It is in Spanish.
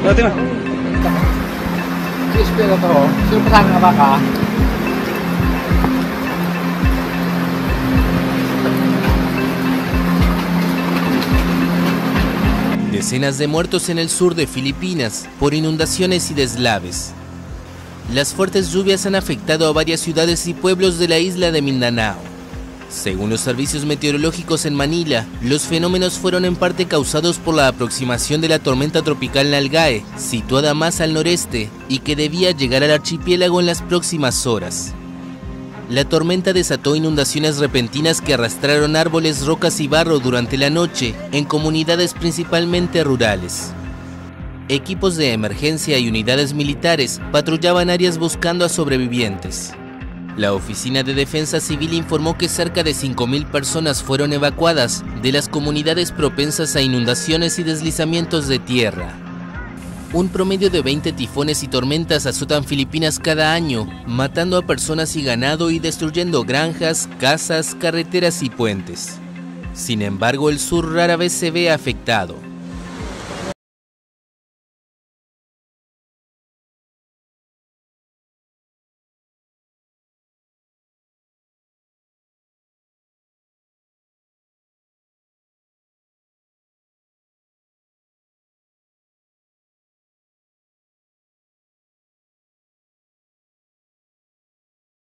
Fatima. Decenas de muertos en el sur de Filipinas por inundaciones y deslaves. Las fuertes lluvias han afectado a varias ciudades y pueblos de la isla de Mindanao. Según los servicios meteorológicos en Manila, los fenómenos fueron en parte causados por la aproximación de la tormenta tropical Nalgae, situada más al noreste y que debía llegar al archipiélago en las próximas horas. La tormenta desató inundaciones repentinas que arrastraron árboles, rocas y barro durante la noche en comunidades principalmente rurales. Equipos de emergencia y unidades militares patrullaban áreas buscando a sobrevivientes. La Oficina de Defensa Civil informó que cerca de 5.000 personas fueron evacuadas de las comunidades propensas a inundaciones y deslizamientos de tierra. Un promedio de 20 tifones y tormentas azotan Filipinas cada año, matando a personas y ganado y destruyendo granjas, casas, carreteras y puentes. Sin embargo, el sur rara vez se ve afectado.